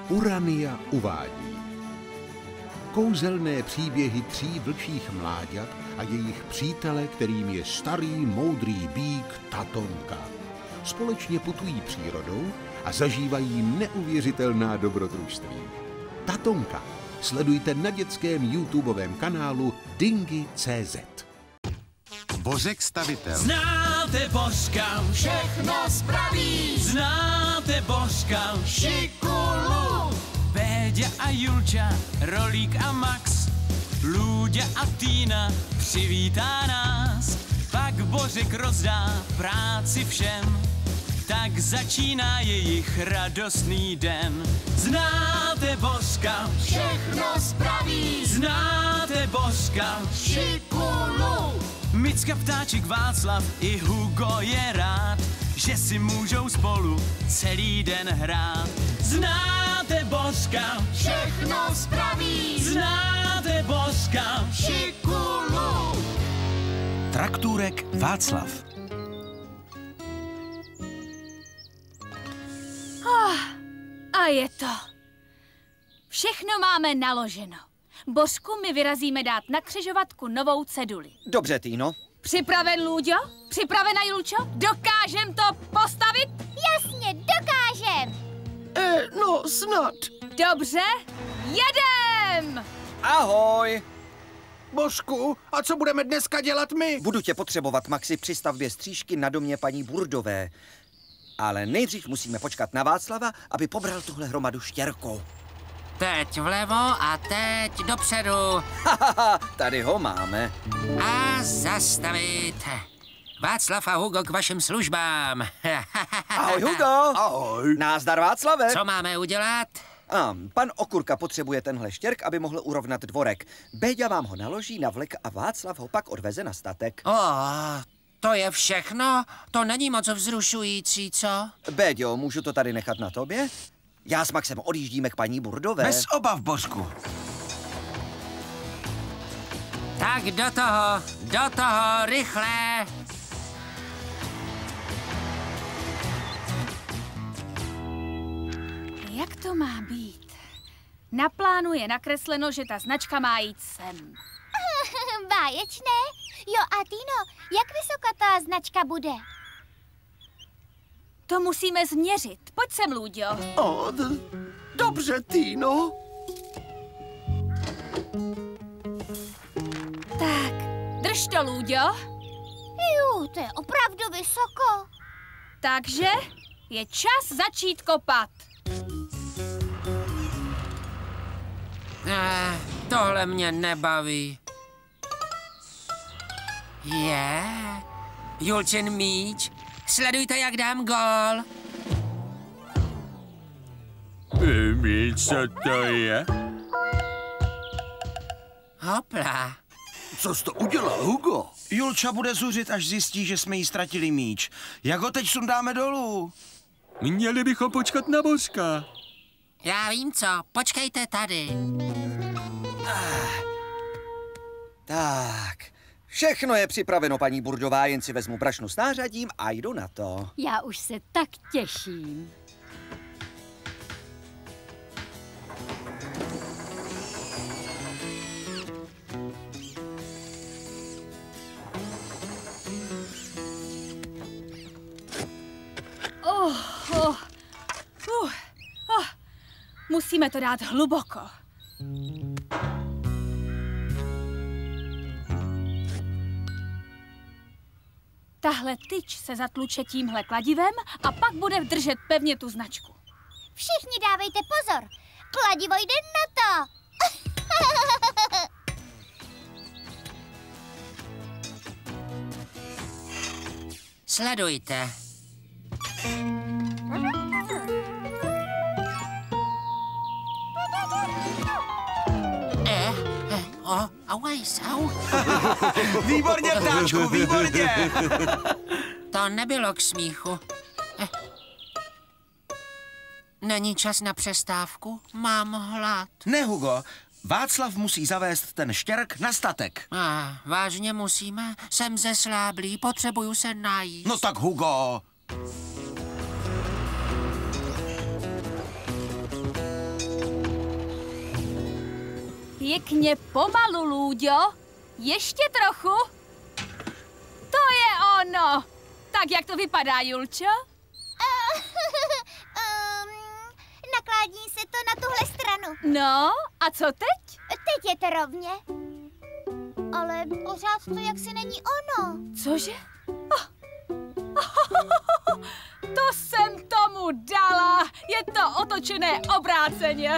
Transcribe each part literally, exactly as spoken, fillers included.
Urania uvádí kouzelné příběhy tří vlčích mláďat a jejich přítele, kterým je starý moudrý býk Tatonka. Společně putují přírodou a zažívají neuvěřitelná dobrodružství. Tatonka sledujte na dětském YouTubeovém kanálu Dingy tečka cé zet. Bořek stavitel. Znáte Božka, všechno spraví. Znáte Božka, Šikulu. Péďa a Julča, Rolík a Max, Lůďa a Týna přivítá nás. Pak Božek rozdá práci všem, tak začíná jejich radostný den. Znáte Božka, všechno spraví. znáte Božka, Šikulu. Micka, Ptáček, Václav i Hugo je rád, že si můžou spolu celý den hrát. Znáte Božka, všechno spraví. znáte Božka, Šikulu. Traktůrek Václav. Oh, a je to. Všechno máme naloženo. Božku, my vyrazíme dát na křižovatku novou ceduli. Dobře, Týno. Připraven, Lůďo? Připravena, Julčo? Dokážem to postavit? Jasně, dokážem. E, no, snad. Dobře, jedem! Ahoj. Božku, a co budeme dneska dělat my? Budu tě potřebovat, Maxi, při stavbě stříšky na domě paní Burdové. Ale nejdřív musíme počkat na Václava, aby pobral tuhle hromadu štěrku. Teď vlevo a teď dopředu. Hahaha, tady ho máme. A zastavit. Václav a Hugo k vašim službám. Ahoj, Hugo. Ahoj. Názdar, Václave. Co máme udělat? A, pan Okurka potřebuje tenhle štěrk, aby mohl urovnat dvorek. Béďa vám ho naloží na vlek a Václav ho pak odveze na statek. O, to je všechno? To není moc vzrušující, co? Béďo, můžu to tady nechat na tobě? Já s Maxem odjíždíme k paní Burdové. Bez obav, Božku. Tak do toho, do toho, rychle. Jak to má být? Na plánu je nakresleno, že ta značka má jít sem. Báječné. Jo a Týno, jak vysoká ta značka bude? To musíme změřit. Pojď sem, Lůďo. O, d- dobře, Týno. Tak, drž to, Lůďo. Jo, to je opravdu vysoko. Takže je čas začít kopat. Eh, tohle mě nebaví. Je, Julčin míč. Sledujte, jak dám gól. Víš, co to je? Hopla. Co jsi to udělal, Hugo? Julča bude zuřit, až zjistí, že jsme jí ztratili míč. Jak ho teď sundáme dolů? Měli bychom počkat na Božka. Já vím co, počkejte tady. Tak, všechno je připraveno, paní Burdová, jen si vezmu brašnu s nářadím a jdu na to. Já už se tak těším. Oh, oh, uh, oh. Musíme to dát hluboko. Tahle tyč se zatluče tímhle kladivem a pak bude držet pevně tu značku. Všichni dávejte pozor. Kladivo jde na to. Sledujte. Eh, eh, o, auaj, sau. Výborně, ptáčku, výborně! To nebylo k smíchu. Eh. Není čas na přestávku? Mám hlad. Ne, Hugo, Václav musí zavést ten štěrk na statek. Ah, vážně musíme? Jsem zesláblý, potřebuju se najíst. No tak, Hugo. Pěkně pomalu, Lůďo. Ještě trochu. To je ono. Tak jak to vypadá, Julčo? um, nakládí se to na tuhle stranu. No, a co teď? Teď je to rovně. Ale pořád to jaksi není ono. Cože? Oh. To jsem tomu dala. Je to otočené obráceně.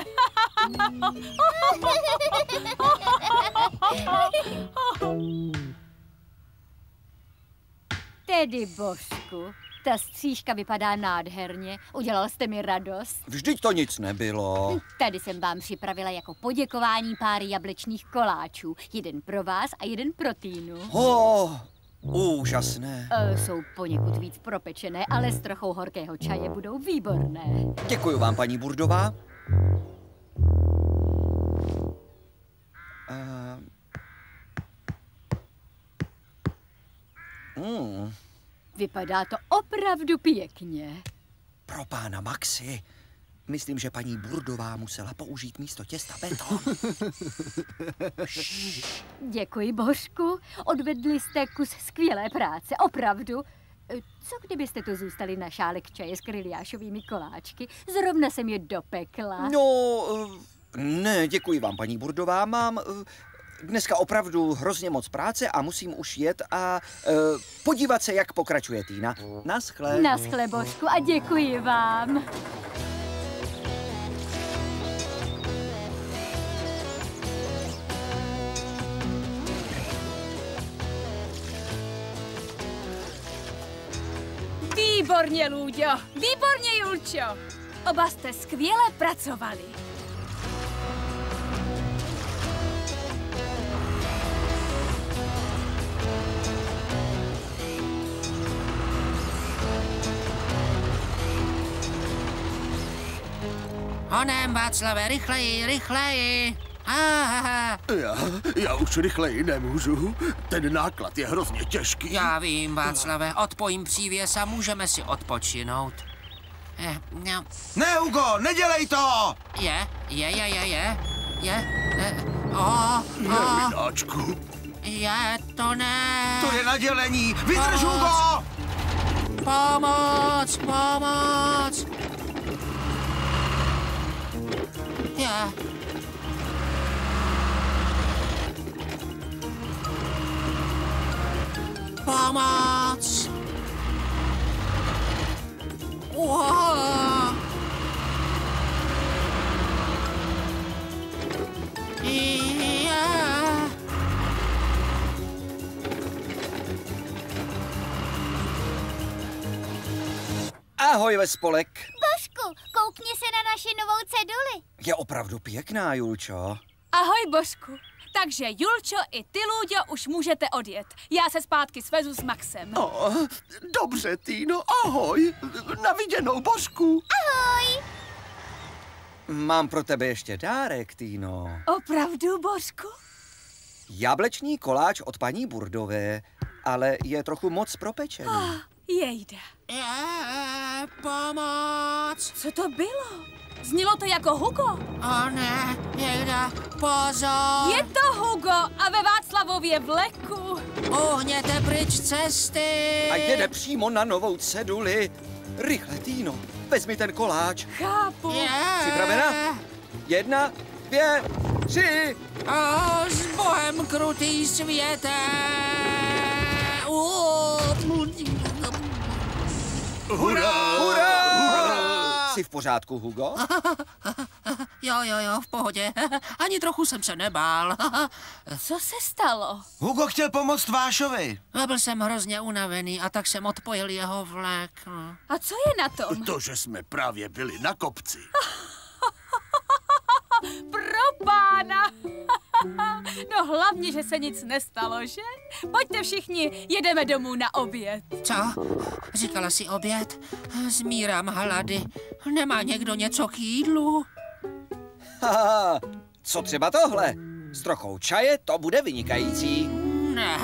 Tedy, Božku, ta střížka vypadá nádherně. Udělal jste mi radost. Vždyť to nic nebylo. Tady jsem vám připravila jako poděkování pár jablečných koláčů. Jeden pro vás a jeden pro Týnu. Oh, úžasné. E, jsou poněkud víc propečené, ale s trochou horkého čaje budou výborné. Děkuji vám, paní Burdová. Uh... Mm. Vypadá to opravdu pěkně. Pro pána Maxi. Myslím, že paní Burdová musela použít místo těsta beton. Děkuji, Božku. Odvedli jste kus skvělé práce, opravdu. Co kdybyste tu zůstali na šálek čaje s kryliášovými koláčky? Zrovna jsem je dopekla. No, ne, děkuji vám, paní Burdová. Mám dneska opravdu hrozně moc práce a musím už jet a uh, podívat se, jak pokračuje Týna. Naschle. Naschle, Božku, a děkuji vám. Výborně, Lůďo. Výborně, Julčo. Oba jste skvěle pracovali. Honem, Václave, rychleji, rychleji. Ah, Já, já už rychleji nemůžu. Ten náklad je hrozně těžký. já vím, Václave, odpojím přívěs a můžeme si odpočinout. Je, no, Ne, Hugo, nedělej to! je, je, je, je, je, je, je, o, o, Mináčku. je, to ne. To je na dělení. Vydrž, Hugo! Pomoc, pomoc. Je. Pomoc! Wow. Yeah. Ahoj ve spolek. Božku, koukni se na naši novou ceduli. Je opravdu pěkná, Julčo. Ahoj, Božku. Takže Julčo i ty, Lůďo, už můžete odjet. Já se zpátky svezu s Maxem. Oh, dobře, Týno, ahoj. Na viděnou, Božku. Ahoj. Mám pro tebe ještě dárek, Týno. Opravdu, Božku? Jablečný koláč od paní Burdové, ale je trochu moc propečený. Oh, jejda. Je, pomoc! Co to bylo? Znělo to jako Hugo. O ne, jejda, pozor! Je to Hugo a ve Václavově vleku. Uhněte pryč cesty! A jede přímo na novou ceduli. Rychle, Týno, vezmi ten koláč. Chápu. Je. Připravena? Jedna, dvě, tři. O, s Bohem krutý světe! Hurá! Hurá! Jsi v pořádku, Hugo? Jo, jo, jo, v pohodě. Ani trochu jsem se nebál. Co se stalo? Hugo chtěl pomoct Vášovi. Byl jsem hrozně unavený a tak jsem odpojil jeho vlek. A co je na tom? To, že jsme právě byli na kopci. Pro pána! No hlavně, že se nic nestalo, že? Pojďte všichni, jedeme domů na oběd. Co? Říkala si oběd? Zmírám hlady. Nemá někdo něco k jídlu? Haha, co třeba tohle? S trochou čaje to bude vynikající. Ne.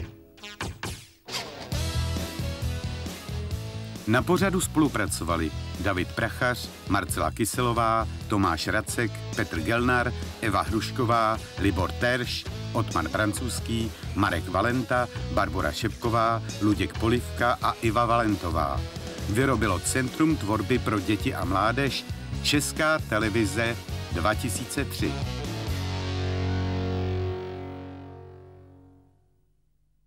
Na pořadu spolupracovali David Prachař, Marcela Kyselová, Tomáš Racek, Petr Gelnar, Eva Hrušková, Libor Terš, Otmar Francouzský, Marek Valenta, Barbora Šepková, Luděk Polivka a Iva Valentová. Vyrobilo Centrum tvorby pro děti a mládež, Česká televize dva tisíce tři.